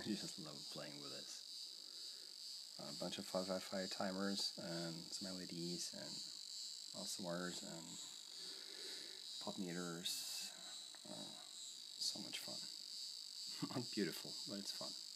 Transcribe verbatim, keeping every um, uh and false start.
you just love playing with this. A bunch of five by five timers and some L E Ds and also wires and potmeters. Uh, so much fun. Not beautiful, but it's fun.